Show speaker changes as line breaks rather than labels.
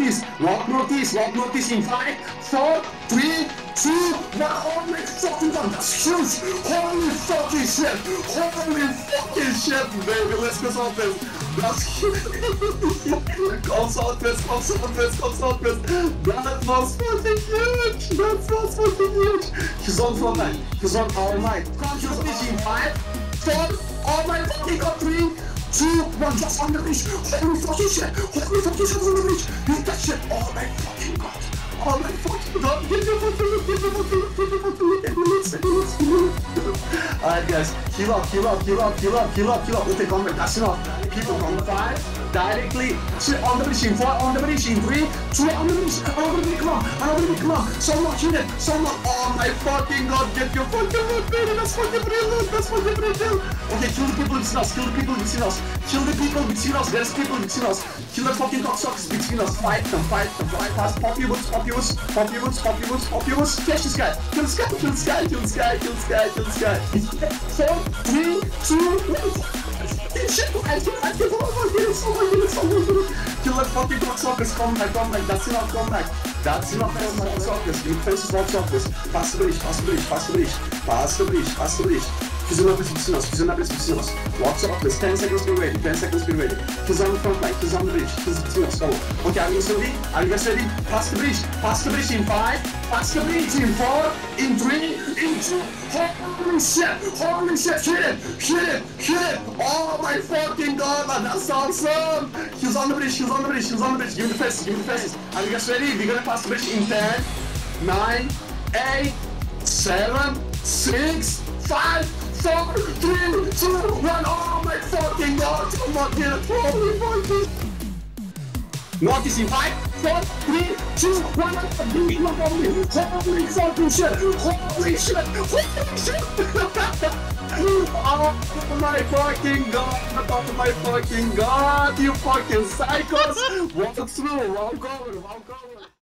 walk northeast in 5, 4, 3, 2, 1. Oh my fucking god, that's huge! Holy fucking shit! Holy fucking shit, baby! Let's go southwest. That's huge! Go southwest. That was fucking huge! He's on front line. He's on all night. Come northeast in 5, 4, oh my fucking god, 3, 2, 1, just on the bridge. Holy fucking shit on the bridge. Hit that shit. Oh my fucking god. Oh my fucking god. Get the alright guys, heal up. Okay, come back, that's enough. People on the 5, directly on the bridge in 4, on the bridge in 3, 2, on the bridge, come on. Someone kill it, oh my fucking god, get your fucking loot, baby, that's fucking brilliant. Okay, kill the people between us, there's people between us, kill the fucking cocksuckers between us, fight them, fast, pop your woods, catch this guy, kill this guy. 4, 3, 2, 1. Shit, I can't over. Kill that fucking cocksuckers, come back, that's enough, cocksuckers, cocksuckers, pass the bridge. He's on the bridge, Watch out, please. 10 seconds, be ready. He's on the front line, he's on the bridge, he's between us, go. Okay, are you guys ready? Pass the bridge in 5, pass the bridge in 4, in 3, in 2, holy shit, hit it, oh my fucking god, man, that's awesome. He's on the bridge, give me the faces, are you guys ready? We're gonna pass the bridge in 10, 9, 8, 7, 6, 5, 4, 3, 2, 1. Oh my fucking god! Come on, get it! Holy fucking! Northeast in 5, 4, 3, 2, 1. Holy fucking shit! Holy shit! Oh my fucking god! You fucking psychos! Walk through, walk over.